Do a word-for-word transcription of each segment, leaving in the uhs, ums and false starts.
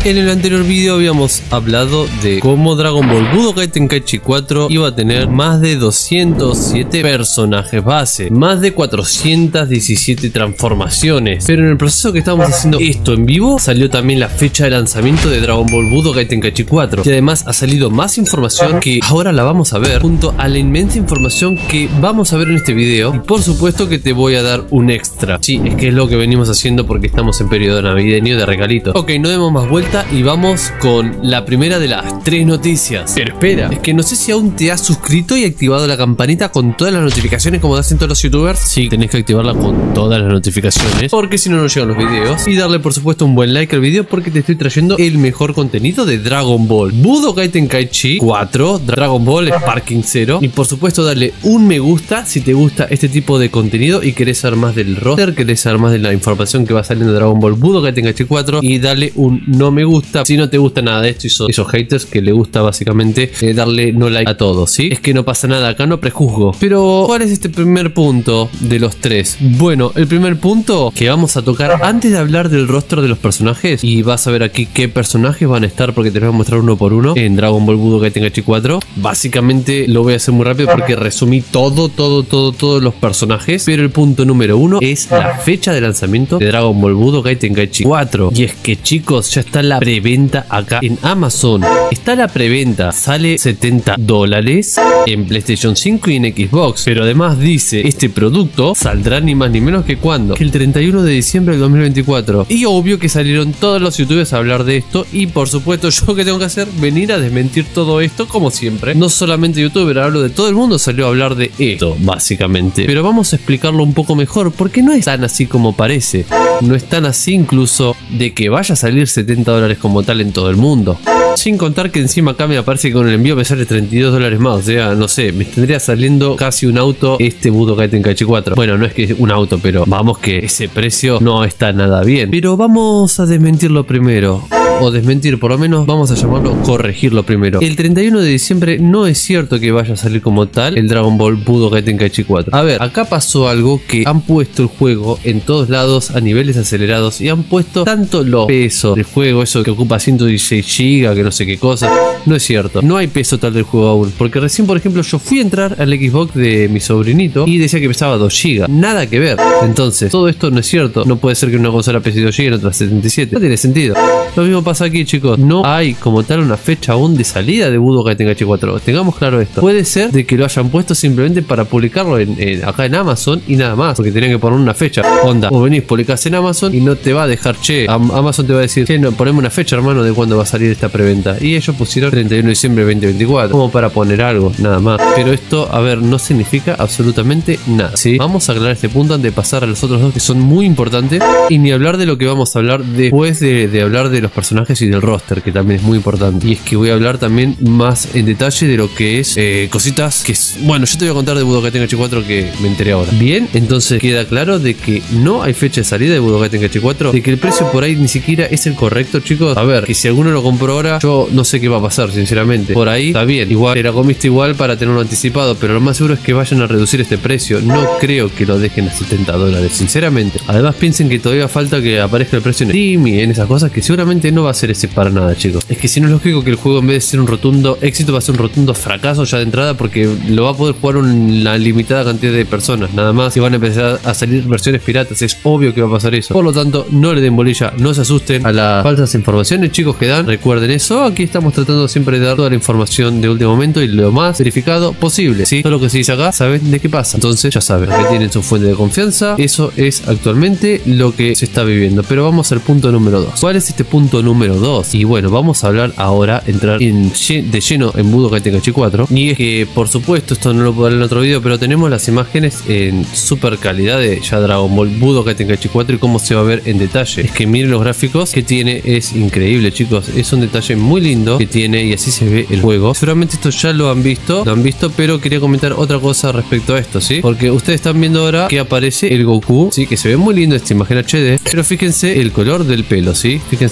En el anterior video habíamos hablado de cómo Dragon Ball Budokai Tenkaichi cuatro iba a tener más de doscientos siete personajes base, más de cuatrocientas diecisiete transformaciones, pero en el proceso que estábamos haciendo esto en vivo salió también la fecha de lanzamiento de Dragon Ball Budokai Tenkaichi cuatro, y además ha salido más información que ahora la vamos a ver junto a la inmensa información que vamos a ver en este video, y por supuesto que te voy a dar un extra. Sí, es que es lo que venimos haciendo porque estamos en periodo navideño de regalitos. Ok, no demos más vuelta y vamos con la primera de las tres noticias. Pero espera, es que no sé si aún te has suscrito y activado la campanita con todas las notificaciones como hacen todos los youtubers. Sí, tenés que activarla con todas las notificaciones porque si no no llegan los videos, y darle por supuesto un buen like al video porque te estoy trayendo el mejor contenido de Dragon Ball Budokai Tenkaichi cuatro, Dragon Ball Sparking Zero, y por supuesto darle un me gusta si te gusta este tipo de contenido y querés saber más del roster, querés saber más de la información que va saliendo de Dragon Ball Budokai Tenkaichi cuatro, y darle un no me gusta si no te gusta nada de esto y son esos haters que le gusta básicamente eh, darle no like a todo, ¿sí? Es que no pasa nada, acá no prejuzgo. Pero ¿cuál es este primer punto de los tres? Bueno, el primer punto que vamos a tocar antes de hablar del roster de los personajes, y vas a ver aquí qué personajes van a estar porque te los voy a mostrar uno por uno en Dragon Ball Budokai Tenkaichi cuatro. Básicamente lo voy a hacer muy rápido porque resumí todo, todo, todo, todos los personajes, pero el punto número uno es la fecha de lanzamiento de Dragon Ball Budokai Tenkaichi cuatro. Y es que chicos, ya está la preventa acá en Amazon. Está la preventa, sale setenta dólares en PlayStation cinco y en Xbox, pero además dice este producto saldrá ni más ni menos que cuando, que el treinta y uno de diciembre del dos mil veinticuatro. Y obvio que salieron todos los youtubers a hablar de esto, y por supuesto yo que tengo que hacer, venir a desmentir todo esto como siempre. No solamente youtuber, hablo de todo el mundo salió a hablar de esto básicamente, pero vamos a explicarlo un poco mejor porque no es tan así como parece. No es tan así incluso de que vaya a salir setenta dólares como tal en todo el mundo. Sin contar que encima acá me aparece que con el envío me sale treinta y dos dólares más. O sea, no sé, me tendría saliendo casi un auto este Budokai Tenkaichi cuatro. Bueno, no es que es un auto, pero vamos que ese precio no está nada bien. Pero vamos a desmentirlo primero. O desmentir, por lo menos vamos a llamarlo corregirlo primero. El treinta y uno de diciembre no es cierto que vaya a salir como tal el Dragon Ball Budokai Tenkaichi cuatro. A ver, acá pasó algo que han puesto el juego en todos lados a niveles acelerados y han puesto tanto los pesos del juego, eso que ocupa ciento dieciséis gigas, que no sé qué cosa. No es cierto, no hay peso tal del juego aún, porque recién por ejemplo yo fui a entrar al Xbox de mi sobrinito y decía que pesaba dos gigas, nada que ver. Entonces todo esto no es cierto, no puede ser que una consola pese dos gigas y en otra setenta y siete, no tiene sentido. Lo mismo pasa aquí chicos, no hay como tal una fecha aún de salida de Budokai Tenkaichi cuatro, tengamos claro esto. Puede ser de que lo hayan puesto simplemente para publicarlo en, en, acá en Amazon y nada más, porque tenían que poner una fecha. Onda, o venís, publicás en Amazon y no te va a dejar, che, Amazon te va a decir, che, no, poneme una fecha hermano de cuándo va a salir esta preventa, y ellos pusieron treinta y uno de diciembre de veinte veinticuatro como para poner algo, nada más. Pero esto, a ver, no significa absolutamente nada, ¿sí? Vamos a aclarar este punto antes de pasar a los otros dos que son muy importantes, y ni hablar de lo que vamos a hablar después de, de hablar de los personajes y del roster, que también es muy importante. Y es que voy a hablar también más en detalle de lo que es eh, cositas que es, bueno, yo te voy a contar de Budokai Tenkaichi cuatro que me enteré ahora. Bien, entonces queda claro de que no hay fecha de salida de Budokai Tenkaichi cuatro, de que el precio por ahí ni siquiera es el correcto, chicos. A ver, que si alguno lo compró ahora, yo no sé qué va a pasar, sinceramente. Por ahí está bien, igual te la comiste igual para tenerlo anticipado, pero lo más seguro es que vayan a reducir este precio. No creo que lo dejen a setenta dólares, sinceramente. Además piensen que todavía falta que aparezca el precio en Steam y en esas cosas, que seguramente no va a ser ese para nada, chicos. Es que si no es lógico que el juego en vez de ser un rotundo éxito va a ser un rotundo fracaso ya de entrada, porque lo va a poder jugar una limitada cantidad de personas nada más y van a empezar a salir versiones piratas. Es obvio que va a pasar eso. Por lo tanto, no le den bolilla, no se asusten a las falsas informaciones, chicos, que dan. Recuerden eso, aquí estamos tratando siempre de dar toda la información de último momento y lo más verificado posible, ¿sí? Todo lo que se dice acá, saben de qué pasa. Entonces ya saben que tienen su fuente de confianza. Eso es actualmente lo que se está viviendo. Pero vamos al punto número dos. ¿Cuál es este punto número dos? Y bueno, vamos a hablar ahora, entrar en, de lleno en Budokai Tenkaichi cuatro. Y es que, por supuesto, esto no lo puedo ver en otro video, pero tenemos las imágenes en super calidad de ya Dragon Ball Budokai Tenkaichi cuatro y cómo se va a ver en detalle. Es que miren los gráficos que tiene, es increíble, chicos. Es un detalle muy lindo que tiene y así se ve el juego. Seguramente esto ya lo han visto, lo han visto, pero quería comentar otra cosa respecto a esto, ¿sí? Porque ustedes están viendo ahora que aparece el Goku, ¿sí? Que se ve muy lindo esta imagen H D, pero fíjense el color del pelo, ¿sí? Fíjense el color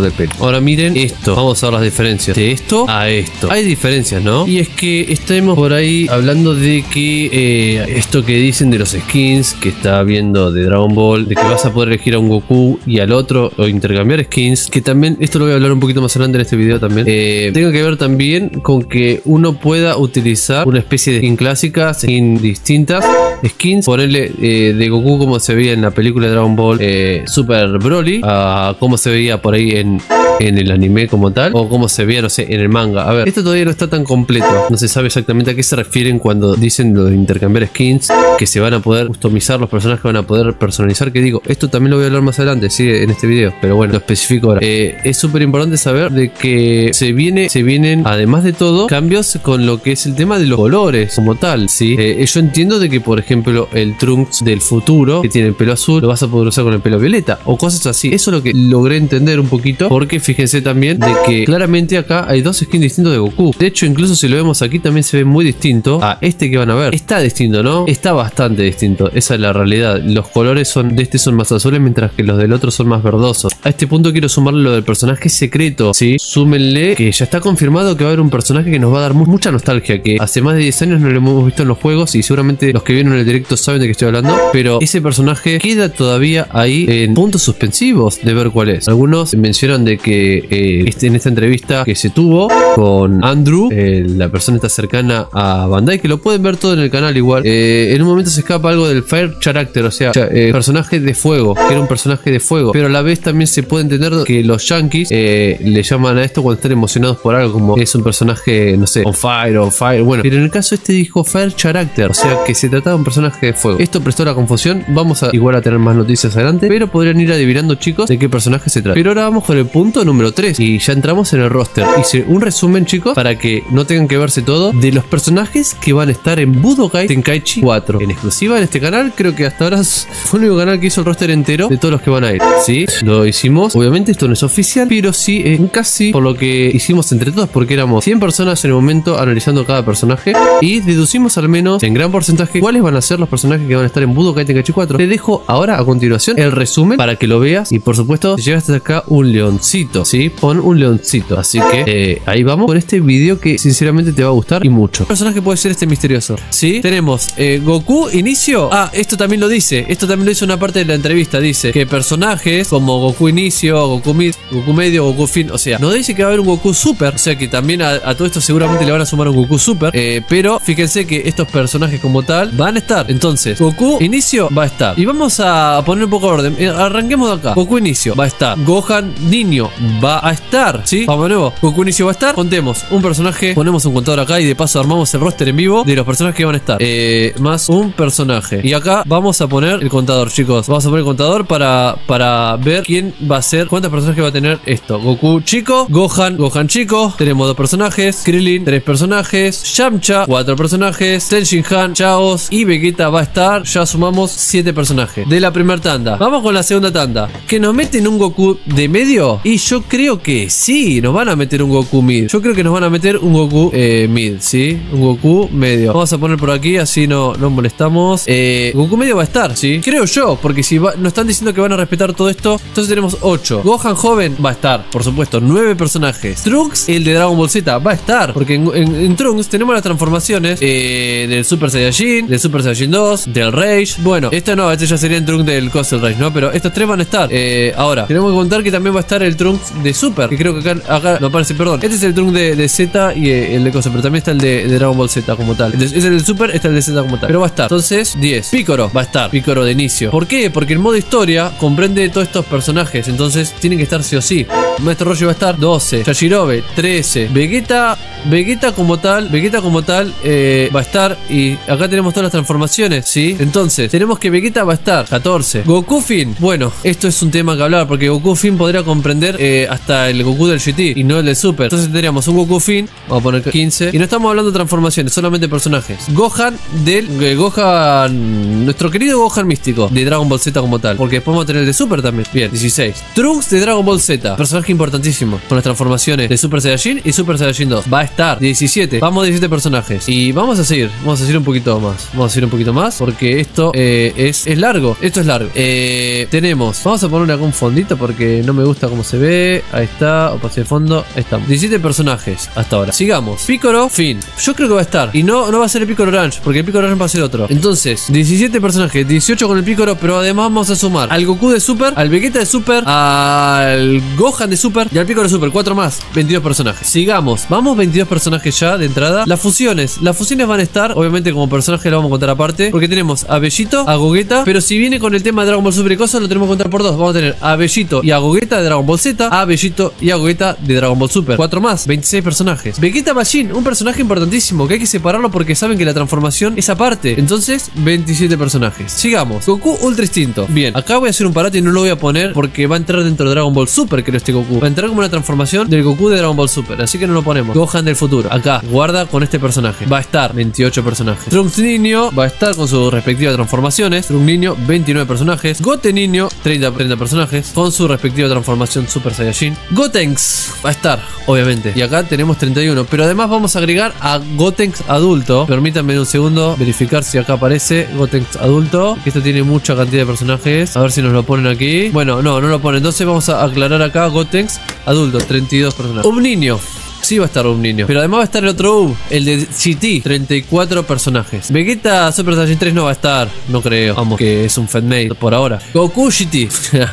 de pelo. Ahora miren esto. Vamos a ver las diferencias de esto a esto. Hay diferencias, ¿no? Y es que estamos por ahí hablando de que eh, esto que dicen de los skins que está viendo de Dragon Ball, de que vas a poder elegir a un Goku y al otro o intercambiar skins, que también, esto lo voy a hablar un poquito más adelante en este video también, eh, tenga que ver también con que uno pueda utilizar una especie de skin clásica, skin distintas, skins, ponerle eh, de Goku como se veía en la película de Dragon Ball eh, Super Broly, a como se veía por ahí en, en el anime como tal, o como se veía, no sé, en el manga. A ver, esto todavía no está tan completo, no se sabe exactamente a qué se refieren cuando dicen lo de intercambiar skins, que se van a poder customizar los personajes, van a poder personalizar, que digo, esto también lo voy a hablar más adelante, sí, en este video, pero bueno, lo especifico ahora. Eh, es súper importante saber de que se viene, se vienen, además de todo, cambios con lo que es el tema de los colores como tal, sí. Eh, yo entiendo de que, por ejemplo, el Trunks del futuro, que tiene el pelo azul, lo vas a poder usar con el pelo violeta, o cosas así. Eso es lo que logré entender un poquito, porque fíjense también de que claramente acá hay dos skins distintos de Goku. De hecho, incluso si lo vemos aquí, también se ve muy distinto a este que van a ver. Está distinto, ¿no? Está bastante distinto, esa es la realidad. Los colores son de este son más azules, mientras que los del otro son más verdosos. A este punto quiero sumarle lo del personaje secreto, ¿sí? Súmenle que ya está confirmado que va a haber un personaje que nos va a dar mu mucha nostalgia, que hace más de diez años no lo hemos visto en los juegos, y seguramente los que vieron el directo saben de qué estoy hablando, pero ese personaje queda todavía ahí en puntos suspensivos de ver cuál es. Algunos mencionan de que eh, este, en esta entrevista que se tuvo con Andrew, eh, la persona está cercana a Bandai, que lo pueden ver todo en el canal igual, eh, en un momento se escapa algo del Fire Character, o sea, eh, personaje de fuego, que era un personaje de fuego, pero a la vez también se puede entender que los yankees eh, le llaman a esto cuando están emocionados por algo, como es un personaje, no sé, on fire, on fire, bueno, pero en el caso este dijo Fire Character, o sea que se trataba de un personaje de fuego. Esto prestó la confusión, vamos a igual a tener más noticias adelante, pero podrían ir adivinando, chicos, de qué personaje se trata. Pero ahora vamos con el punto número tres y ya entramos en el roster. Hice un resumen, chicos, para que no tengan que verse todo, de los personajes que van a estar en Budokai Tenkaichi cuatro en exclusiva en este canal. Creo que hasta ahora fue el único canal que hizo el roster entero de todos los que van a ir, ¿sí? Lo hicimos, obviamente esto no es oficial, pero sí eh, casi por lo que hicimos entre todos, porque éramos cien personas en el momento analizando cada personaje y deducimos al menos en gran porcentaje cuáles van a ser los personajes que van a estar en Budokai Tenkaichi cuatro. Te dejo ahora a continuación el resumen para que lo veas, y por supuesto si llegaste hasta acá, un leoncito, ¿sí? Pon un leoncito, así que eh, ahí vamos con este video que sinceramente te va a gustar y mucho. ¿Qué personaje puede ser este misterioso? ¿Sí? Tenemos eh, Goku inicio. Ah, esto también lo dice, esto también lo dice una parte de la entrevista, dice que personajes como Goku inicio, Goku mid, Goku medio, Goku fin, o sea, no dice que va a haber un Goku super, o sea que también a, a todo esto seguramente le van a sumar un Goku super, eh, pero fíjense que estos personajes como tal van a estar. Entonces, Goku inicio va a estar, y vamos a poner un poco de orden. eh, arranquemos de acá. Goku inicio va a estar, Gohan niño va a estar, ¿sí? Vamos de nuevo, Goku inicio va a estar, contemos un personaje, ponemos un contador acá y de paso armamos el roster en vivo de los personajes que van a estar, eh, más un personaje, y acá vamos a poner el contador, chicos, vamos a poner el contador para, para ver quién va a ser, cuántos personajes va a tener esto. Goku chico, Gohan, Gohan chico, tenemos dos personajes, Krillin, tres personajes, Yamcha, cuatro personajes, Ten Shin Han, Chaos y Vegeta va a estar, ya sumamos siete personajes de la primera tanda. Vamos con la segunda tanda, que nos meten un Goku de medio, y yo creo que sí, nos van a meter un Goku mid, yo creo que nos van a meter un Goku eh, mid, ¿sí? Un Goku medio, vamos a poner por aquí, así no, no molestamos. eh, Goku medio va a estar, ¿sí? Creo yo, porque si va, nos están diciendo que van a respetar todo esto, entonces tenemos ocho. Gohan joven va a estar, por supuesto, nueve personajes. Trunks, el de Dragon Ball Z, va a estar, porque en, en, en Trunks tenemos las transformaciones eh, del Super Saiyajin, del Super Saiyajin dos, del Rage. Bueno, esto no, este ya sería el Trunks del Castle Rage, ¿no? Pero estos tres van a estar. Eh, ahora, tenemos que contar que también va a estar el Trunks de Super, que creo que acá, acá no aparece, perdón. Este es el Trunks de, de Z y eh, el de Cosa, pero también está el de, de Dragon Ball Z como tal. Este es el del Super, este es el de Z como tal. Pero va a estar. Entonces, diez. Piccolo va a estar. Piccolo de inicio. ¿Por qué? Porque el modo historia comprende todos estos personajes, entonces tienen que estar sí o sí. Maestro Roshi va a estar doce. Yajirobe, trece. Vegeta, Vegeta como tal, Vegeta como tal eh, va a estar. Y acá tenemos todas las transformaciones, ¿sí? Entonces, tenemos que Vegeta va a estar catorce. Goku Fin. Bueno, esto es un tema que hablar, porque Goku Fin podría comprender eh, hasta el Goku del G T y no el del Super. Entonces tendríamos un Goku Fin, vamos a poner quince. Y no estamos hablando de transformaciones, solamente personajes. Gohan del eh, Gohan, nuestro querido Gohan místico de Dragon Ball Z como tal, porque después vamos a tener el de Super también. Bien, dieciséis. Trunks de Dragon Ball Z, personaje importantísimo con las transformaciones de Super Saiyajin y Super Saiyajin dos. Va a estar diecisiete. Vamos diecisiete personajes. Y vamos a seguir, vamos a seguir un poquito más. Vamos a seguir un poquito más porque esto eh, es, es largo. Esto es largo. Eh, tenemos, vamos a poner acá un fondito porque no me gusta cómo se ve. Ahí está, opacidad de fondo. Ahí estamos. diecisiete personajes hasta ahora. Sigamos. Picoro, fin. Yo creo que va a estar. Y no, no va a ser el Picoro Orange, porque el Picoro Orange va a ser otro. Entonces, diecisiete personajes, dieciocho con el Picoro, pero además vamos a sumar al Goku de Super, al Vegeta de Super, al Gohan de Super y al Picoro de Super. cuatro más. veintidós personajes. Sigamos. Vamos, veintidós personajes ya de entrada. Las fusiones. Las fusiones van a estar, obviamente, como personaje lo vamos a contar aparte, porque tenemos a Bellito, a Gogeta, pero si viene con el tema de Dragon Ball Super y cosas, lo tenemos que contar por dos. Vamos a tener a Bellito y a Gogeta de Dragon Ball Z, a Bellito y a Gogeta de Dragon Ball Super. cuatro más. veintiséis personajes. Vegeta Majin, un personaje importantísimo que hay que separarlo porque saben que la transformación es aparte. Entonces, veintisiete personajes. Sigamos. Goku Ultra Instinto. Bien, acá voy a hacer un parate y no lo voy a poner porque va a entrar dentro de Dragon Ball Super, creo, este Goku. Va a entrar como una transformación del Goku de Dragon Ball Super, así que no lo ponemos. Gohan del futuro. Acá, guarda con este personaje. Va a estar veintiocho personajes. Trunks Niño va a estar con sus respectivas transformaciones. Trunks Niño, veintinueve personajes. Goten Niño, treinta, treinta personajes con su respectiva transformación Super Saiyajin. Gotenks va a estar, obviamente. Y acá tenemos treinta y uno. Pero además vamos a agregar a Gotenks adulto. Permítanme un segundo verificar si acá aparece Gotenks adulto. Esto tiene mucha cantidad de personajes. A ver si nos lo ponen aquí. Bueno, no, no lo ponen. Entonces vamos a aclarar acá Gotenks adulto, treinta y dos personajes. Un niño. Sí va a estar un niño. Pero además va a estar el otro U, el de G T, treinta y cuatro personajes. Vegeta Super Saiyan tres no va a estar. No creo. Vamos, que es un fanmade por ahora. Goku G T.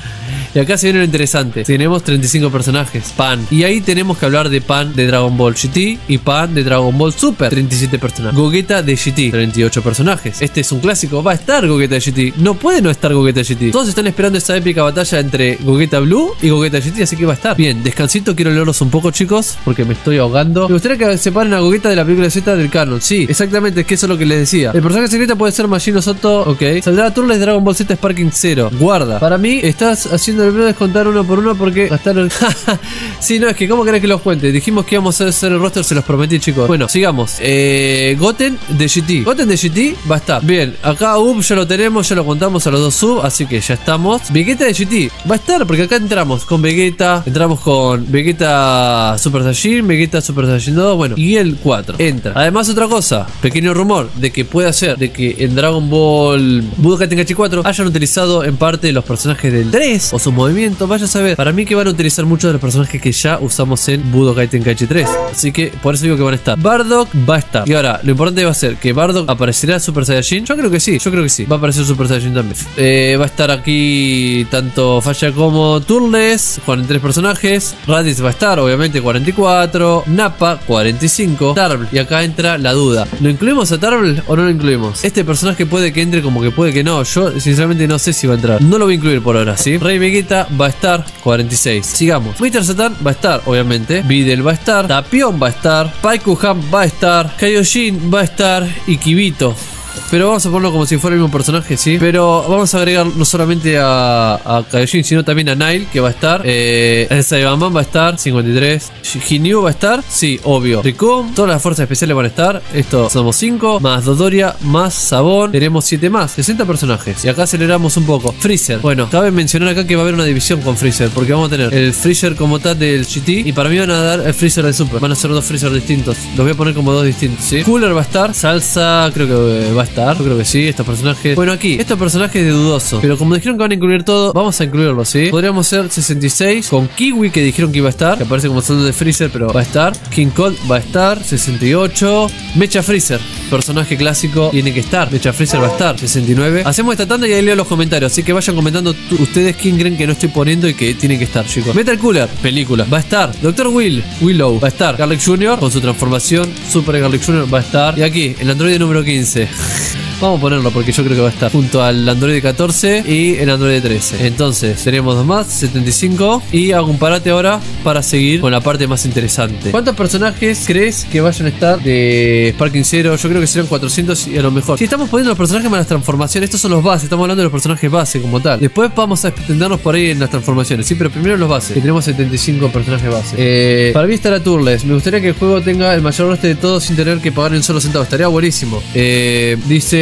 Y acá se viene lo interesante. Tenemos treinta y cinco personajes. Pan. Y ahí tenemos que hablar de Pan de Dragon Ball G T y Pan de Dragon Ball Super. treinta y siete personajes. Gogeta de G T. treinta y ocho personajes. Este es un clásico. Va a estar Gogeta de G T. No puede no estar Gogeta de G T. Todos están esperando esa épica batalla entre Gogeta Blue y Gogeta G T, así que va a estar. Bien, descansito. Quiero leerlos un poco, chicos, porque me estoy ahogando. Me gustaría que separen a Gogeta de la película Z del canon. Sí, exactamente. Es que eso es lo que les decía. El personaje secreto puede ser Majin Soto. Ok. Saldrá Turles de Dragon Ball Z Sparking cero. Guarda. Para mí, estás haciendo el video de descontar uno por uno porque gastaron. Sí, no, es que ¿cómo querés que los cuente? Dijimos que íbamos a hacer el roster, se los prometí, chicos. Bueno, sigamos. Eh, Goten de G T. Goten de G T va a estar. Bien, acá U B ya lo tenemos, ya lo contamos a los dos sub, así que ya estamos. Vegeta de G T va a estar porque acá entramos con Vegeta, entramos con Vegeta Super Saiyajin, Vegeta Super Saiyajin dos, bueno, y el cuatro entra. Además, otra cosa, pequeño rumor de que puede ser de que en Dragon Ball Budokai Tenkaichi cuatro hayan utilizado en parte los personajes del tres o su movimiento. Vaya a saber. Para mí que van a utilizar muchos de los personajes que ya usamos en Budokai Tenkaichi tres. Así que por eso digo que van a estar. Bardock va a estar. Y ahora, lo importante va a ser que Bardock aparecerá Super Saiyajin. Yo creo que sí, yo creo que sí. Va a aparecer Super Saiyajin también. Eh, va a estar aquí tanto Falla como Turles, cuarenta y tres personajes. Raditz va a estar, obviamente, cuarenta y cuatro. Nappa, cuarenta y cinco. Tarble. Y acá entra la duda. ¿Lo incluimos a Tarble o no lo incluimos? Este personaje puede que entre como que puede que no. Yo sinceramente no sé si va a entrar. No lo voy a incluir por ahora, ¿sí? Rey Vegeta va a estar, cuarenta y seis. Sigamos. mister Satan va a estar, obviamente. Videl va a estar. Tapión va a estar. Paikuhan va a estar. Kaioshin va a estar. Y Kibito. Pero vamos a ponerlo como si fuera el mismo personaje, ¿sí? Pero vamos a agregar no solamente a, a Kaioshin, sino también a Nile, que va a estar. Eh, el Saiyaman va a estar, cincuenta y tres. Ginyu va a estar, sí, obvio. Ricum, todas las fuerzas especiales van a estar. Esto somos cinco, más Dodoria, más Sabón. Tenemos siete más, sesenta personajes. Y acá aceleramos un poco. Freezer. Bueno, cabe mencionar acá que va a haber una división con Freezer, porque vamos a tener el Freezer como tal del G T. Y para mí van a dar el Freezer del Super. Van a ser dos Freezer distintos. Los voy a poner como dos distintos, ¿sí? Cooler va a estar. Salsa, creo que va a estar. Yo creo que sí, estos personajes. Bueno, aquí, estos personajes de dudoso. Pero como dijeron que van a incluir todo, vamos a incluirlo, ¿sí? Podríamos ser sesenta y seis con Kiwi, que dijeron que iba a estar. Que aparece como saldo de Freezer, pero va a estar. King Cold va a estar, sesenta y ocho. Mecha Freezer, personaje clásico, tiene que estar. Mecha Freezer va a estar, sesenta y nueve. Hacemos esta tanda y ahí leo los comentarios. Así que vayan comentando ustedes quién creen que no estoy poniendo y que tienen que estar, chicos. Metal Cooler, película, va a estar. Doctor Will, Willow, va a estar. Garlic junior con su transformación. Super Garlic junior va a estar. Y aquí, el androide número quince. Vamos a ponerlo porque yo creo que va a estar junto al Android catorce y el Android trece. Entonces tenemos dos más, setenta y cinco. Y hago un parate ahora para seguir con la parte más interesante. ¿Cuántos personajes crees que vayan a estar de Sparking Zero? Yo creo que serán cuatrocientos y a lo mejor. Si estamos poniendo los personajes más las transformaciones, estos son los bases, estamos hablando de los personajes base como tal. Después vamos a extendernos por ahí en las transformaciones, sí, pero primero los bases, que tenemos setenta y cinco personajes base. Eh, para mí estará Turles. Me gustaría que el juego tenga el mayor roster de todos sin tener que pagar en solo centavo. Estaría buenísimo. Eh, dice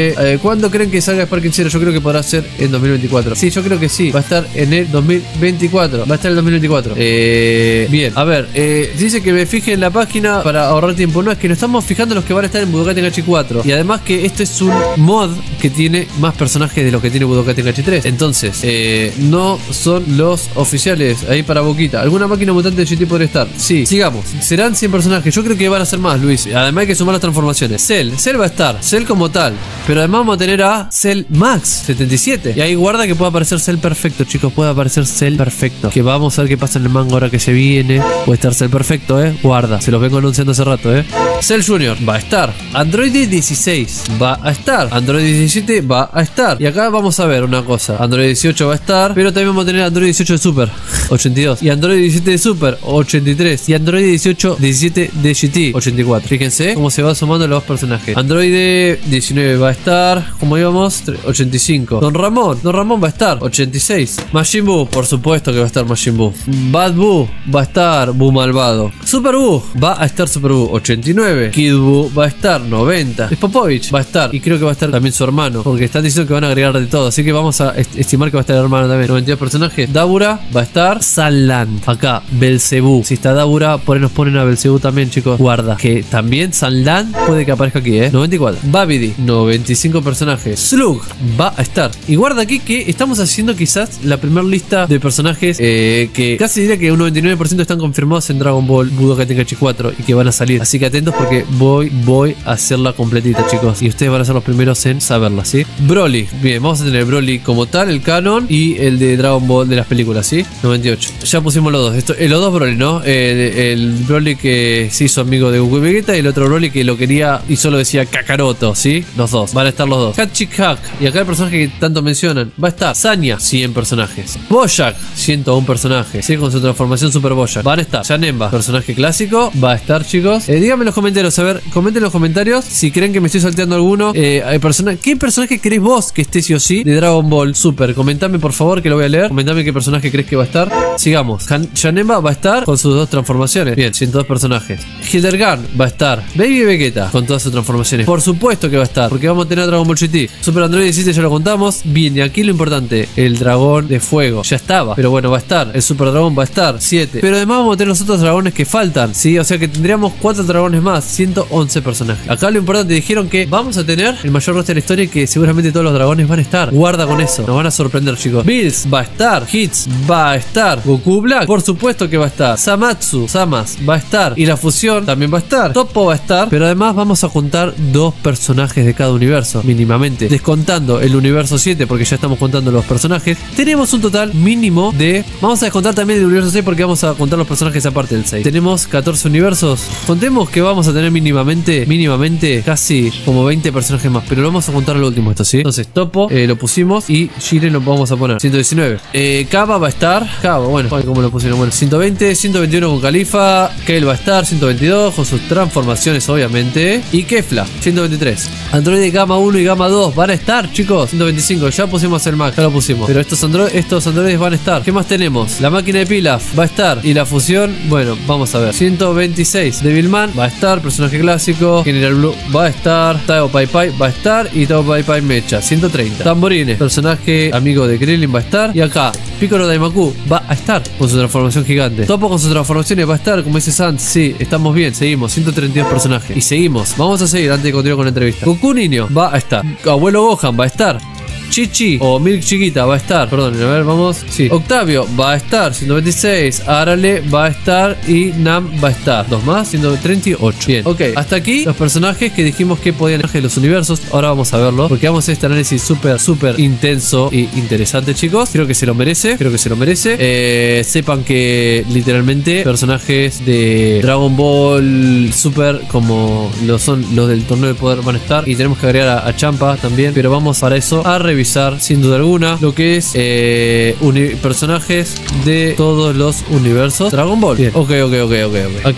Eh, eh, ¿Cuándo creen que salga Sparking Zero? Yo creo que podrá ser en dos mil veinticuatro. Sí, yo creo que sí. Va a estar en el dos mil veinticuatro. Va a estar en el dos mil veinticuatro. Eh, bien, a ver, eh, dice que me fije en la página para ahorrar tiempo. No, es que nos estamos fijando los que van a estar en Budokai Tenkaichi cuatro. Y además que esto es un mod que tiene más personajes de lo que tiene Budokai Tenkaichi tres. Entonces, eh, no son los oficiales. Ahí para Boquita. ¿Alguna máquina mutante de G T podría estar? Sí, sigamos. Serán cien personajes. Yo creo que van a ser más, Luis. Además hay que sumar las transformaciones. Cell, Cell va a estar. Cell como tal. Pero además vamos a tener a Cell Max setenta y siete. Y ahí guarda que puede aparecer Cell Perfecto, chicos. Puede aparecer Cell Perfecto. Que vamos a ver qué pasa en el manga ahora que se viene. Puede estar Cell Perfecto, eh. Guarda. Se los vengo anunciando hace rato, eh. Cell Junior va a estar. Android dieciséis va a estar. Android diecisiete va a estar. Y acá vamos a ver una cosa. Android dieciocho va a estar. Pero también vamos a tener Android dieciocho de Super ochenta y dos. Y Android diecisiete de Super ochenta y tres. Y Android dieciocho, diecisiete de G T ochenta y cuatro. Fíjense cómo se va sumando los personajes. Android diecinueve va a estar. Como íbamos, ochenta y cinco. Don Ramón. Don Ramón va a estar. ochenta y seis. Majin Buu. Por supuesto que va a estar Majin Buu. Bad Buu va a estar. Buu malvado. Super Buu va a estar. Super Buu ochenta y nueve. Kid Buu va a estar. noventa. Spopovich va a estar. Y creo que va a estar también su hermano. Porque están diciendo que van a agregar de todo. Así que vamos a est estimar que va a estar el hermano también. noventa y dos personajes. Dabura va a estar. Sunland. Acá. Belzebú. Si está Dabura, por ahí nos ponen a Belzebú también, chicos. Guarda. Que también Sunland puede que aparezca aquí, eh. noventa y cuatro. Babidi. noventa y cinco personajes. Slug va a estar. Y guarda aquí que estamos haciendo quizás la primera lista de personajes eh, que casi diría que un noventa y nueve por ciento están confirmados en Dragon Ball Budokai Tenkaichi cuatro y que van a salir. Así que atentos porque voy, voy a hacerla completita, chicos. Y ustedes van a ser los primeros en saberla, ¿sí? Broly. Bien, vamos a tener Broly como tal, el canon y el de Dragon Ball de las películas, ¿sí? noventa y ocho. Ya pusimos los dos. Esto, eh, los dos Broly, ¿no? Eh, el Broly que se hizo amigo de Goku y Vegeta y el otro Broly que lo quería y solo decía Kakaroto, ¿sí? Los dos. Van a estar los dos. Hatchik-Hack. Y acá el personaje que tanto mencionan. Va a estar Sanya, cien personajes. Bojack, ciento uno personajes. Sí, con su transformación Super Bojack. Van a estar Janemba, personaje clásico. Va a estar, chicos. Eh, díganme en los comentarios. A ver, comenten en los comentarios si creen que me estoy salteando alguno. Eh, hay persona ¿Qué personaje crees vos que esté sí o sí de Dragon Ball Super? Comentame por favor que lo voy a leer. Comentame qué personaje crees que va a estar. Sigamos. Janemba va a estar con sus dos transformaciones. Bien, ciento dos personajes. Hildergan va a estar. Baby Vegeta con todas sus transformaciones. Por supuesto que va a estar, porque vamos a tener Dragon Ball G T. Super Android diecisiete ya lo contamos. Bien, y aquí lo importante, el dragón de fuego. Ya estaba, pero bueno, va a estar. El Super Dragón va a estar. siete. Pero además vamos a tener los otros dragones que faltan, ¿sí? O sea que tendríamos cuatro dragones más. ciento once personajes. Acá lo importante, dijeron que vamos a tener el mayor roster de la historia y que seguramente todos los dragones van a estar. Guarda con eso. Nos van a sorprender, chicos. Bills va a estar. Hits va a estar. Goku Black, por supuesto que va a estar. Samatsu, Samas va a estar. Y la fusión también va a estar. Toppo va a estar. Pero además vamos a juntar dos personajes de cada universo, mínimamente. Descontando el universo siete, porque ya estamos contando los personajes. Tenemos un total mínimo de... Vamos a descontar también el universo seis porque vamos a contar los personajes aparte del seis. Tenemos catorce universos. Contemos que vamos a tener mínimamente, mínimamente, casi como veinte personajes más. Pero lo vamos a contar al último esto, ¿sí? Entonces, Toppo eh, lo pusimos y Jiren lo vamos a poner. ciento diecinueve. Eh, Kaba va a estar. Kaba, bueno, ¿cómo lo pusieron? Bueno, ciento veinte, ciento veintiuno con Califa. Kale va a estar. ciento veintidós con sus transformaciones, obviamente. Y Kefla, ciento veintitrés. Android Gama uno y Gama dos van a estar, chicos. ciento veinticinco, ya pusimos el Max, ya lo pusimos. Pero estos, andro estos androides van a estar. ¿Qué más tenemos? La máquina de Pilaf va a estar. Y la fusión, bueno, vamos a ver. ciento veintiséis. Devilman va a estar. Personaje clásico. General Blue va a estar. Tao Pai Pai va a estar. Y Tao Pai Pai Mecha, ciento treinta. Tamborines, personaje amigo de Krillin va a estar. Y acá, Piccolo Daimaku va a estar con su transformación gigante. Toppo con sus transformaciones va a estar. Como dice Sans, sí, estamos bien, seguimos. ciento treinta y dos personajes. Y seguimos. Vamos a seguir antes de continuar con la entrevista. Goku Niño va a estar. Abuelo Gohan va a estar. Chichi o Milk Chiquita va a estar. Perdón, a ver, vamos. Sí. Octavio va a estar. ciento veintiséis. Arale va a estar. Y Nam va a estar. Dos más. ciento treinta y ocho. Bien. Ok. Hasta aquí los personajes que dijimos que podían ir de los universos. Ahora vamos a verlo. Porque vamos a hacer este análisis súper, súper intenso y interesante, chicos. Creo que se lo merece. Creo que se lo merece. Eh, sepan que literalmente personajes de Dragon Ball Super, como lo son los del torneo de poder, van a estar. Y tenemos que agregar a, a Champa también. Pero vamos para eso a revisar sin duda alguna lo que es eh, personajes de todos los universos Dragon Ball. Bien, ok, ok, ok, ok, ok. Aquí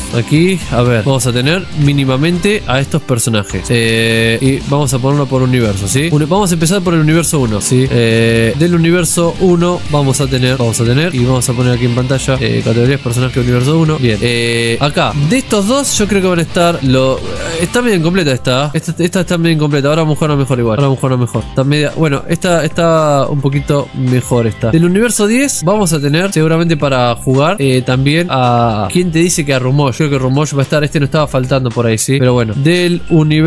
Aquí, a ver, vamos a tener mínimamente a estos personajes. Eh, y vamos a ponerlo por universo, ¿sí? Un, vamos a empezar por el universo uno, ¿sí? Eh, del universo uno vamos a tener, vamos a tener, y vamos a poner aquí en pantalla, eh, categorías personajes universo uno. Bien, eh, acá, de estos dos, yo creo que van a estar, lo, está medio incompleta esta, esta, esta está medio incompleta, ahora vamos a jugar mejor igual, ahora vamos a jugar mejor. Está media, bueno, esta está un poquito mejor esta. Del universo diez vamos a tener, seguramente para jugar, eh, también a, ¿quién te dice que a Rumosh? Creo que Rumosh va a estar, este no estaba faltando por ahí, ¿sí? Pero bueno, del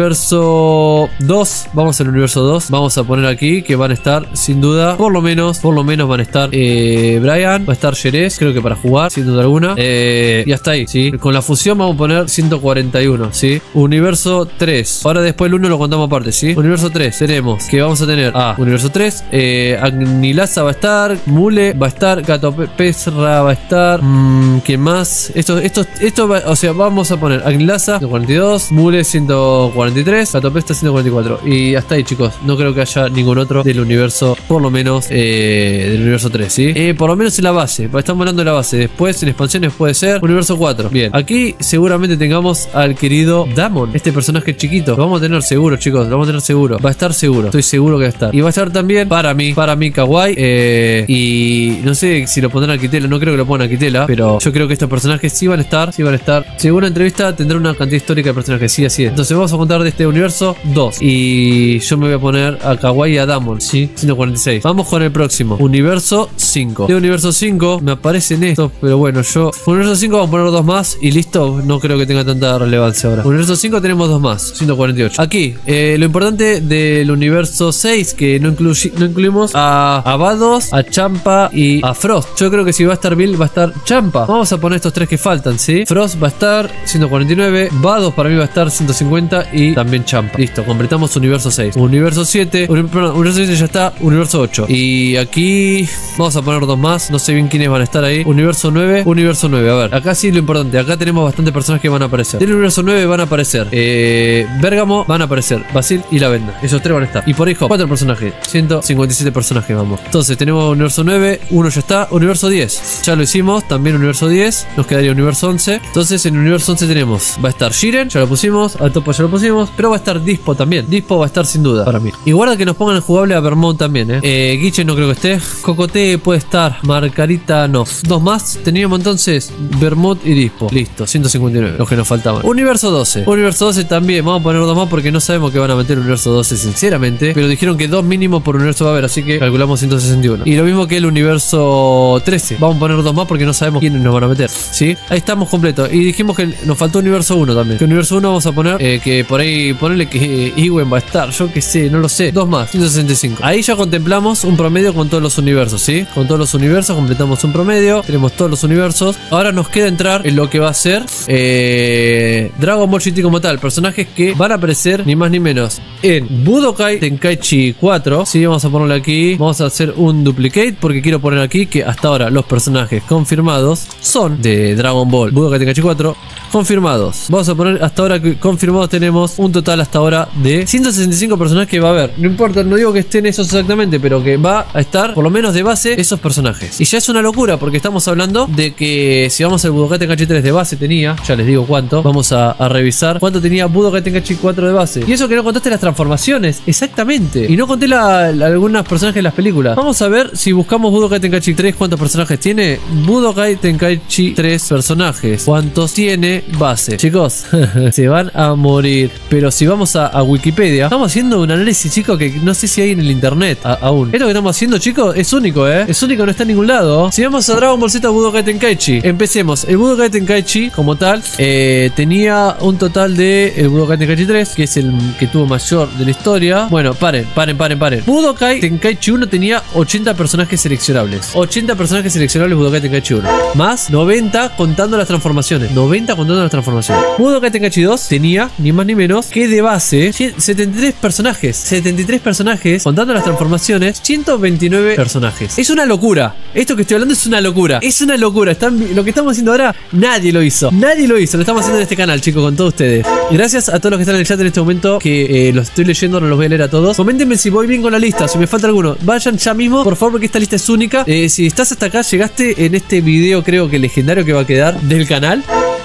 universo dos, vamos al universo dos, vamos a poner aquí que van a estar, sin duda, por lo menos, por lo menos van a estar eh, Brian, va a estar Jerez, creo que para jugar, sin duda alguna, eh, y hasta ahí, ¿sí? Con la fusión vamos a poner ciento cuarenta y uno, ¿sí? Universo tres, ahora después el uno lo contamos aparte, ¿sí? Universo tres, tenemos que vamos a tener a Universo tres, eh, Agnilasa va a estar, Mule va a estar, Gato Pezra va a estar, mmm, ¿quién más? Esto, esto, esto va, o sea, vamos a poner Agnilasa ciento cuarenta y dos, Mule ciento cuarenta y tres, Gato Pezra ciento cuarenta y cuatro, y hasta ahí, chicos. No creo que haya ningún otro del universo, por lo menos eh, del universo tres, ¿sí? Eh, por lo menos en la base, estamos hablando de la base. Después en expansiones puede ser universo cuatro. Bien, aquí seguramente tengamos al querido Damon, este personaje chiquito. Lo vamos a tener seguro, chicos, lo vamos a tener seguro. Va a estar seguro, estoy seguro que va a estar. Y va a estar también para mí, para mí Kawaii. Eh, y no sé si lo pondrán a Kitela, no creo que lo pongan a Kitela, pero yo creo que estos personajes sí van a estar, sí van a estar. Según la entrevista tendrá una cantidad histórica de personajes, sí, así es. Entonces vamos a contar de este universo dos. Y yo me voy a poner a Kawaii y a Damon, sí, ciento cuarenta y seis. Vamos con el próximo, universo cinco. De universo cinco me aparecen estos, pero bueno, yo universo cinco vamos a poner dos más y listo. No creo que tenga tanta relevancia ahora. Universo cinco tenemos dos más, ciento cuarenta y ocho. Aquí, eh, lo importante del universo seis, que no, inclu no incluimos a, a Vados, a Champa y a Frost. Yo creo que si va a estar Bill, va a estar Champa. Vamos a poner estos tres que faltan, ¿sí? Frost va a estar ciento cuarenta y nueve, Vados para mí va a estar ciento cincuenta y también Champa. Listo, completamos universo seis. Universo siete, un, perdón, universo siete ya está, universo ocho. Y aquí vamos a poner dos más, no sé bien quiénes van a estar ahí. Universo nueve, universo nueve. A ver, acá sí lo importante, acá tenemos bastantes personas que van a aparecer. Del universo nueve van a aparecer eh, Bergamo, van a aparecer Basil y La Venda. Esos tres van a estar. Y por hijo, cuatro personajes, ciento cincuenta y siete personajes, vamos. Entonces tenemos universo nueve, uno ya está. Universo diez, ya lo hicimos, también universo diez. Nos quedaría universo once. Entonces en universo once tenemos, va a estar Jiren, ya lo pusimos, a Topo ya lo pusimos, pero va a estar Dispo también. Dispo va a estar sin duda para mí. Y guarda que nos pongan el jugable a Vermont también, eh. eh Guiche no creo que esté. Cocote puede estar. Margarita no. Dos más. Teníamos entonces Vermont y Dispo. Listo, ciento cincuenta y nueve. Los que nos faltaban. Universo doce. Universo doce también. Vamos a poner dos más porque no sabemos que van a meter el universo doce, sinceramente. Pero dijeron que dos mínimo por universo va a haber. Así que calculamos ciento sesenta y uno. Y lo mismo que el universo trece. Vamos a poner dos más porque no sabemos quiénes nos van a meter. ¿Sí? Ahí estamos completos. Y dijimos que nos faltó universo uno también. Que universo uno vamos a poner eh, que por ahí ponerle que eh, Iwen va a estar. Yo que sé, no lo sé. Dos más. ciento sesenta y cinco. Ahí ya contemplamos un promedio con todos los universos, ¿sí? Con todos los universos completamos un promedio. Tenemos todos los universos. Ahora nos queda entrar en lo que va a ser eh, Dragon Ball G T como tal. Personajes que van a aparecer ni más ni menos en Budokai Tenkaichi cuatro. Sí, vamos a ponerle aquí. Vamos a hacer un duplicate porque quiero poner aquí que hasta ahora los personajes confirmados son de Dragon Ball Budokai Tenkaichi cuatro. Confirmados. Vamos a poner hasta ahora que confirmados tenemos un total hasta ahora de ciento sesenta y cinco personajes que va a haber. No importa, no digo que estén esos exactamente, pero que va a estar por lo menos de base esos personajes. Y ya es una locura porque estamos hablando de que si vamos al Budokai Tenkaichi tres de base tenía, ya les digo cuánto, vamos a, a revisar cuánto tenía Budokai Tenkaichi cuatro de base. Y eso que no contaste las transformaciones, exactamente. Y no conté la, la, algunos personajes de las películas. Vamos a ver si buscamos Budokai Tenkaichi tres cuántos personajes tiene. Budokai Tenkaichi tres personajes. ¿Cuántos tiene base? Chicos, se van a morir. Pero si vamos a, a Wikipedia, estamos haciendo un análisis, chicos, que no sé si hay en el internet a, aún. Esto que estamos haciendo, chicos, es único, ¿eh? Es único, no está en ningún lado. Si vamos a Dragon Ball Z Budokai Tenkaichi, empecemos. El Budokai Tenkaichi, como tal, eh, tenía un total de el Budokai Tenkaichi tres, que es el que tuvo mayor de la historia. Bueno, paren, paren, paren, paren. Budokai Tenkaichi uno tenía ochenta personajes seleccionables. ochenta personajes seleccionables Budokai Tenkaichi uno. Más noventa contando las transformaciones. noventa contando las transformaciones. Budokai Tenkaichi dos tenía, ni más ni menos, que de base setenta y tres personajes. setenta y tres personajes contando las transformaciones. ciento veintinueve personajes. Es una locura. Esto que estoy hablando es una locura. Es una locura. Están, lo que estamos haciendo ahora, nadie lo hizo. Nadie lo hizo. Lo estamos haciendo en este canal, chicos, con todos ustedes. Gracias a todos los que están en el chat en este momento, que eh, los estoy leyendo, no los voy a leer a todos. Coméntenme si voy bien con la lista, si me falta alguno. Vayan ya mismo, por favor, porque esta lista es única. Eh, si estás hasta acá, llegaste en este video, creo que legendario que va a quedar del canal.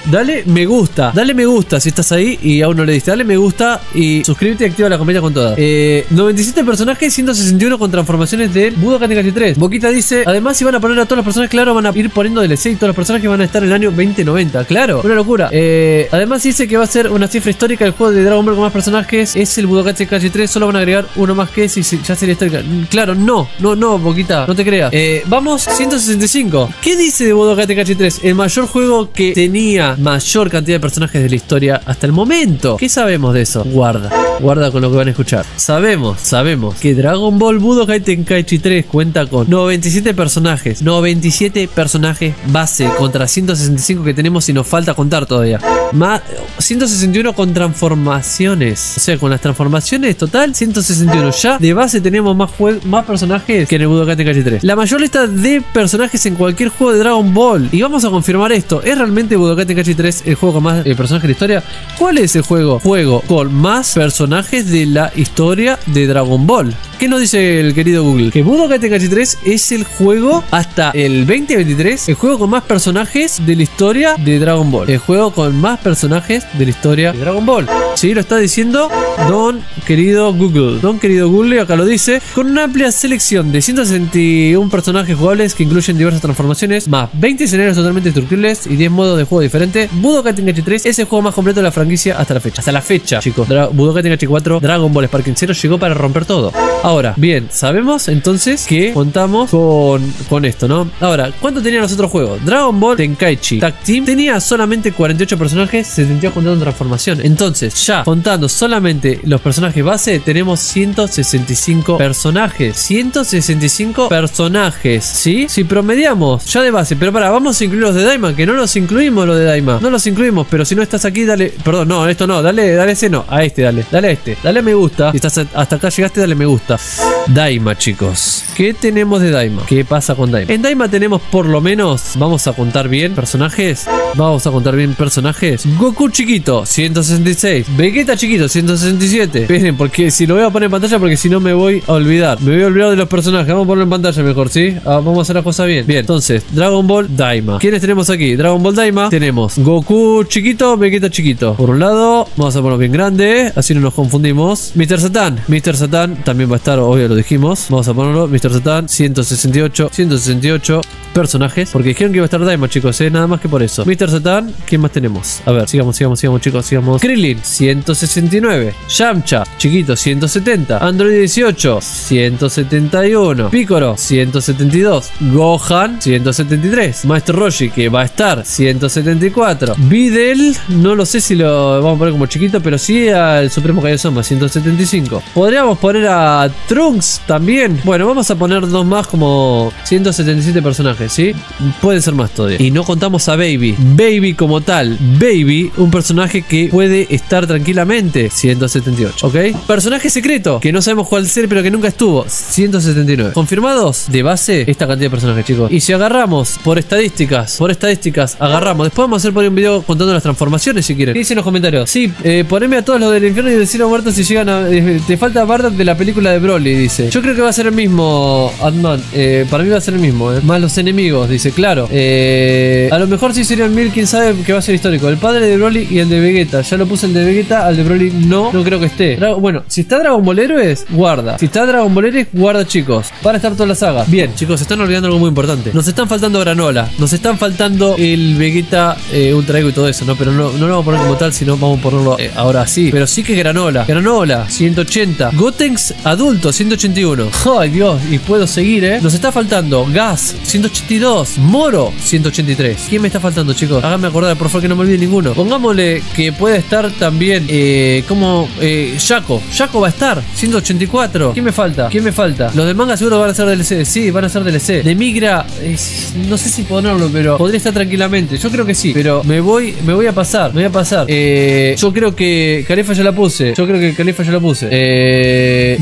dale me gusta. Dale me gusta si estás ahí y aún no le diste. Dale me gusta y suscríbete y activa la campanita con todas. Eh, noventa y siete personajes, ciento sesenta y uno con transformaciones del Budokai Tenkaichi tres. Boquita dice, además si van a poner a todas las personas, claro, van a ir poniendo D L C y todos los personajes van a estar en el año veinte noventa. Claro, una locura. Eh, además dice que va a ser una cifra histórica. El juego de Dragon Ball con más personajes es el Budokai Tenkaichi tres. Solo van a agregar uno más que si ya sería histórica. Claro, no, no, no, Boquita, no te creas. Eh, vamos, ciento sesenta y cinco. ¿Qué dice de Budokai Tenkaichi tres? El mayor juego que tenía mayor cantidad de personajes de la historia hasta el momento. ¿Qué sabemos de eso? Guarda, guarda con lo que van a escuchar. Sabemos, sabemos que Dragon Ball Budokai Tenkaichi tres cuenta con noventa y siete personajes. noventa y siete personajes base contra ciento sesenta y cinco que tenemos y nos falta contar todavía. Más ciento sesenta y uno con transformaciones. O sea, con las transformaciones total, ciento sesenta y uno. Ya de base tenemos más, más personajes que en el Budokai Tenkaichi tres. La mayor lista de personajes en cualquier juego de Dragon Ball. Y vamos a confirmar esto. ¿Es realmente Budokai Tenkaichi tres el juego con más eh, personajes de la historia? ¿Cuál es el juego? Juego con más personajes de la historia de Dragon Ball. ¿Qué nos dice el querido Google? Que Budokai Tenkaichi tres es el juego hasta el veinte veintitrés, el juego con más personajes de la historia de Dragon Ball. El juego con más personajes de la historia de Dragon Ball. Sí, lo está diciendo Don querido Google. Don querido Google, acá lo dice. Con una amplia selección de ciento sesenta y uno personajes jugables que incluyen diversas transformaciones, más veinte escenarios totalmente destructibles y diez modos de juego diferentes, Budokai Tenkaichi tres es el juego más completo de la franquicia hasta la fecha. Hasta la fecha, chicos. Dra Budokai Tenkaichi cuatro, Dragon Ball Sparking Zero llegó para romper todo. Ahora, bien, sabemos entonces que contamos con, con esto, ¿no? Ahora, ¿cuánto tenían los otros juegos? Dragon Ball Tenkaichi Tag Team tenía solamente cuarenta y ocho personajes, setenta y dos contando transformaciones. Entonces, ya contando solamente los personajes base, tenemos ciento sesenta y cinco personajes. ciento sesenta y cinco personajes, ¿sí? Si promediamos ya de base, pero para, vamos a incluir los de Daima, que no los incluimos los de Daima. No los incluimos, pero si no estás aquí, dale, perdón, no, esto no, dale, dale ese no, a este, dale, dale a este, dale a me gusta. Si estás hasta acá llegaste, dale me gusta. Daima, chicos. ¿Qué tenemos de Daima? ¿Qué pasa con Daima? En Daima tenemos por lo menos, vamos a contar bien personajes. Vamos a contar bien personajes. Goku chiquito, ciento sesenta y seis. Vegeta chiquito, ciento sesenta y siete. Esperen, porque si lo voy a poner en pantalla, porque si no me voy a olvidar. Me voy a olvidar de los personajes. Vamos a ponerlo en pantalla mejor, ¿sí? Ah, vamos a hacer las cosas bien. Bien, entonces, Dragon Ball Daima. ¿Quiénes tenemos aquí? Dragon Ball Daima. Tenemos Goku chiquito, Vegeta chiquito. Por un lado, vamos a ponerlo bien grande, así no nos confundimos. mister Satan. mister Satan también va a estar, obvio, lo dijimos. Vamos a ponerlo. mister Satan, ciento sesenta y ocho. ciento sesenta y ocho personajes. Porque dijeron que iba a estar Daima, chicos, ¿eh? Nada más que por eso. mister Satan, ¿quién más tenemos? A ver, sigamos, sigamos, sigamos, chicos, sigamos. Krillin, ciento sesenta y nueve. Yamcha, chiquito, ciento setenta. Android dieciocho, ciento setenta y uno. Piccolo, ciento setenta y dos. Gohan, ciento setenta y tres. Maestro Roshi, que va a estar, ciento setenta y cuatro. Videl, no lo sé si lo vamos a poner como chiquito, pero sí al Supremo Kaiosouma, ciento setenta y cinco. Podríamos poner a Trunks también. Bueno, vamos a poner dos más como ciento setenta y siete personajes, ¿sí? Pueden ser más todavía. Y no contamos a Baby. Baby como tal. Baby, un personaje que puede estar tranquilamente, ciento setenta y ocho, ¿ok? Personaje secreto, que no sabemos cuál ser, pero que nunca estuvo, ciento setenta y nueve. Confirmados de base esta cantidad de personajes, chicos. Y si agarramos por estadísticas, por estadísticas, agarramos. Después vamos a hacer por un video contando las transformaciones si quieren. ¿Qué dicen en los comentarios? Sí, eh, poneme a todos los del infierno y del cielo muerto si llegan a... Eh, te falta Bardock de la película de Broly, dice. Yo creo que va a ser el mismo, Adman. Eh, para mí va a ser el mismo, eh. Más los enemigos, dice, claro. Eh, a lo mejor sí sería el mil, quién sabe que va a ser histórico. El padre de Broly y el de Vegeta. Ya lo puse el de Vegeta, al de Broly no, no creo que esté. Dra bueno, si está Dragon Ball Héroes, guarda. Si está Dragon Ball Héroes, guarda, chicos. Van a estar toda la saga. Bien, chicos, se están olvidando algo muy importante. Nos están faltando Granola. Nos están faltando el Vegeta eh, Ultra Ego y todo eso, ¿no? Pero no, no lo vamos a poner como tal, sino vamos a ponerlo eh, ahora sí. Pero sí que Granola. Granola, ciento ochenta. Gotenks adulto, ciento ochenta y uno. Ay, Dios, y puedo seguir, ¿eh? Nos está faltando Gas, ciento ochenta y dos. Moro, ciento ochenta y tres. ¿Quién me está faltando, chicos? Háganme acordar, por favor, que no me olvide ninguno. Pongámosle que puede estar también, eh, como, eh, Shaco. Shaco va a estar, ciento ochenta y cuatro. ¿Quién me falta? ¿Quién me falta? Los de manga seguro van a ser D L C. Sí, van a ser D L C. De Migra, eh, no sé si ponerlo, pero podría estar tranquilamente. Yo creo que sí, pero me voy, me voy a pasar. Me voy a pasar. Eh, yo creo que Califa ya la puse. Yo creo que Califa ya la puse. Eh, bien, bien.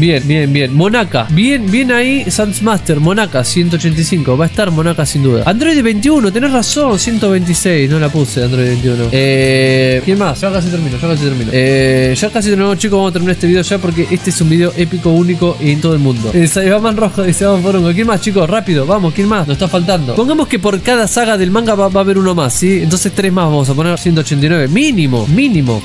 Bien, bien. Monaka. Bien, bien ahí. Sans Master. Monaka, ciento ochenta y cinco. Va a estar Monaka sin duda. Android veintiuno, tenés razón. ciento veintiséis. No la puse, Android veintiuno. Eh. ¿Quién más? Ya casi termino, ya casi termino. Eh. Ya casi terminamos, chicos. Vamos a terminar este video ya porque este es un video épico, único en todo el mundo. El Saibaman rojo dice: vamos por uno. ¿Quién más, chicos? Rápido, vamos. ¿Quién más? Nos está faltando. Pongamos que por cada saga del manga va, va a haber uno más, ¿sí? Entonces tres más. Vamos a poner ciento ochenta y nueve. Mínimo, mínimo.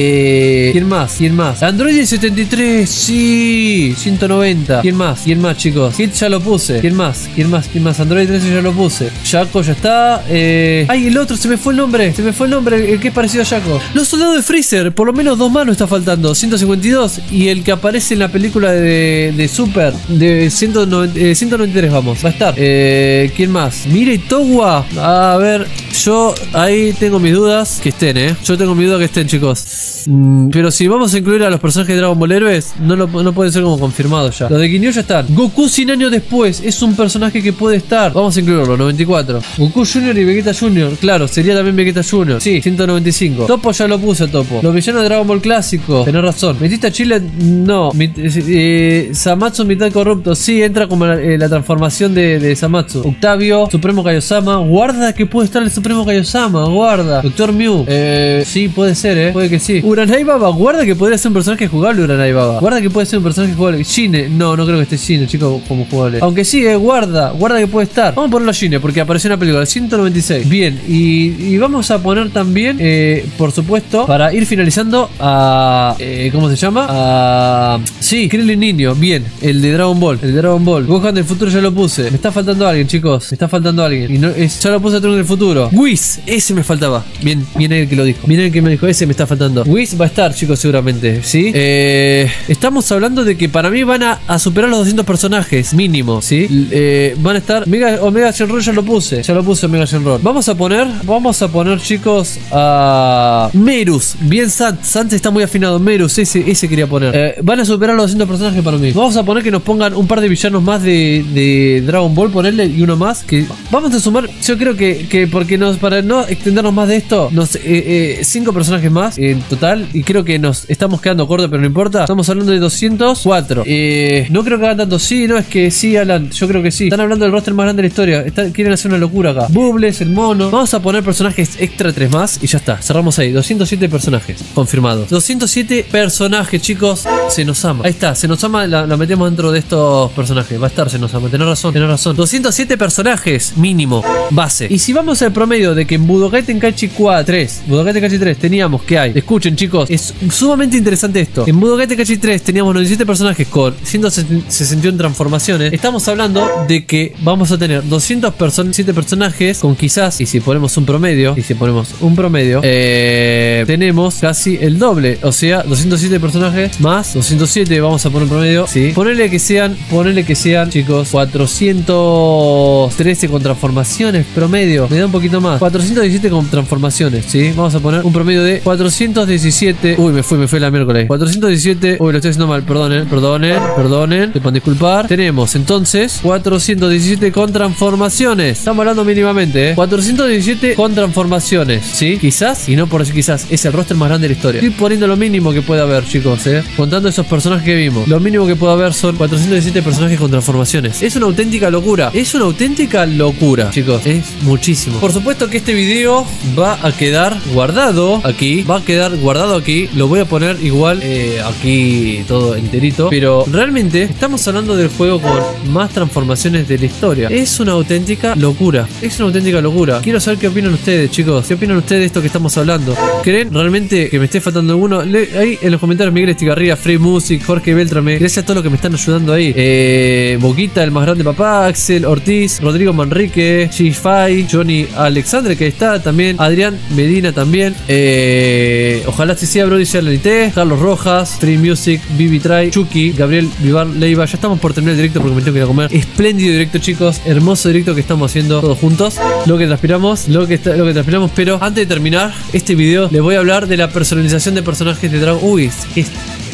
Eh. ¿Quién más? ¿Quién más? Android setenta y tres. Sí. ciento noventa. ¿Quién más? ¿Quién más, chicos? Hit ya lo puse. ¿Quién más? ¿Quién más? ¿Quién más? Android trece ya lo puse. Shaco ya está. Eh. Ay, el otro, se me fue el nombre. Se me fue el nombre. El que es parecido a Shaco. Los soldados de Freezer. Por lo menos dos más nos está faltando. ciento cincuenta y dos. Y el que aparece en la película de, de Super. De ciento noventa, eh, ciento noventa y tres, vamos. Va a estar. Eh. ¿Quién más? Mire Towa. A ver. Yo ahí tengo mis dudas. Que estén, eh. Yo tengo mi duda que estén, chicos. Mm, pero si vamos a incluir a los personajes de Dragon Ball Heroes, no, lo, no pueden ser como confirmados ya. Los de Ginyu ya están. Goku cien años después. Es un personaje que puede estar. Vamos a incluirlo, noventa y cuatro. Goku Junior y Vegeta Junior. Claro, sería también Vegeta Junior. Sí, ciento noventa y cinco. Topo ya lo puse, Topo. Los villanos de Dragon Ball clásico. Tenés razón. ¿Metiste a Chile? No. Mit, eh, Zamasu mitad corrupto. Sí, entra como la, eh, la transformación de, de Zamasu. Octavio, Supremo Kaiosama. Guarda que puede estar el Supremo Kaiosama. Guarda. Doctor Mew. Eh, sí, puede ser, eh. Puede que sí. Uranai Baba. Guarda que podría ser un personaje jugable, Uranai Baba. Guarda que puede ser un personaje jugable. Shine. No, no creo que esté Shine, chicos, como jugable. Aunque sí, eh. Guarda. Guarda que puede estar. Vamos a ponerlo a Shine porque apareció en la película. ciento noventa y seis. Bien. Y, y vamos a poner también, eh, por supuesto, para ir finalizando a... Eh, ¿Cómo se llama? A... Sí, Krillin Niño. Bien. El de Dragon Ball. El de Dragon Ball. Gohan del futuro ya lo puse. Me está faltando alguien, chicos. Me está faltando alguien. Y no, es, ya lo puse a Trunks del futuro. Whis. Ese me faltaba. Bien. Bien el que lo dijo. Bien el que me dijo. Ese me está faltando. Whis va a estar, chicos, seguramente. ¿Sí? Eh, estamos hablando de que para mí van a, a superar los doscientos personajes. Mínimo. ¿Sí? Eh, van a estar... Mega, Omega Shenron ya lo puse. Ya lo puse Omega Shenron. Vamos a poner... Vamos a poner, chicos, a... Merus. Bien, Sant. Sant está muy afinado. Merus. Ese, ese quería poner. Eh, van a superar los doscientos personajes para mí. Vamos a poner que nos pongan un par de villanos más de, de Dragon Ball. Ponerle y uno más. Que vamos a sumar... Yo creo que, que porque nos... Para no extendernos más de esto... Nos... Eh, eh, cinco personajes más en total. Y creo que nos estamos quedando cortos, pero no importa. Estamos hablando de doscientos cuatro. Eh, no creo que hagan tanto. Sí, no, es que sí, Alan. Yo creo que sí. Están hablando del roster más grande de la historia. Está, quieren hacer una locura acá. Bubbles, el mono. Vamos a poner personajes extra tres más. Y ya está. Cerramos ahí. doscientos siete personajes. Confirmados. doscientos siete personajes, chicos. Se nos ama. Ahí está. Se nos ama. La, la metemos dentro de estos personajes. Va a estar. Se nos ama. Tenés razón. Tenés razón. doscientos siete personajes. Mínimo. Base. Y si vamos al promedio de que en Budokai Tenkaichi cuatro, tres. Budokai Tenkaichi tres teníamos que hay. Escuchen, chicos. Es sumamente interesante esto. En Budokai Tenkaichi tres teníamos noventa y siete personajes con ciento sesenta y uno transformaciones. Estamos hablando de que vamos a tener doscientos siete personajes con quizás, y si ponemos un promedio, y si ponemos un promedio, eh, tenemos casi el doble. O sea, doscientos siete personajes más doscientos siete, vamos a poner un promedio. Sí. Ponele que sean, ponele que sean, chicos, cuatrocientos trece con transformaciones promedio. Me da un poquito más. cuatrocientos diecisiete con transformaciones, ¿sí? Vamos a poner un promedio de cuatrocientos diecisiete. Uy, me fui, me fui la miércoles. cuatrocientos diecisiete. Uy, lo estoy haciendo mal. Perdonen, perdonen, perdonen. Te pueden disculpar. Tenemos entonces cuatrocientos diecisiete con transformaciones. Estamos hablando mínimamente, ¿eh? cuatrocientos diecisiete con transformaciones, ¿sí? Quizás, y no por decir quizás, es el roster más grande de la historia. Estoy poniendo lo mínimo que puede haber, chicos, ¿eh? Contando esos personajes que vimos. Lo mínimo que puede haber son cuatrocientos diecisiete personajes con transformaciones. Es una auténtica locura. Es una auténtica locura, chicos. Es muchísimo. Por supuesto que este video va a quedar guardado aquí. Va a quedar guardado aquí. Lo voy a poner igual eh, aquí todo enterito. Pero realmente estamos hablando del juego con más transformaciones de la historia. Es una auténtica locura. Es una auténtica locura. Quiero saber qué opinan ustedes, chicos. ¿Qué opinan ustedes de esto que estamos hablando? ¿Creen realmente que me esté faltando alguno? Le ahí en los comentarios Miguel Estigarría, Free Music, Jorge Beltrame. Gracias a todos los que me están ayudando ahí. Eh, Boquita, el más grande papá, Axel Ortiz, Rodrigo Manrique, G-Fi, Johnny Alexandre que está también, Adrián Medina también. Eh, ojalá se sea Brody Charlanité, Carlos Rojas, Free Music, Bibi Try, Chucky, Gabriel Vivar Leiva. Ya estamos por terminar el directo porque me tengo que ir a comer. Espléndido directo, chicos. Hermoso directo que estamos haciendo todos juntos. Lo que transpiramos, lo que, está, lo que transpiramos. Pero antes de terminar este video, les voy a hablar de la personalización de personajes de Dragon. Uy, es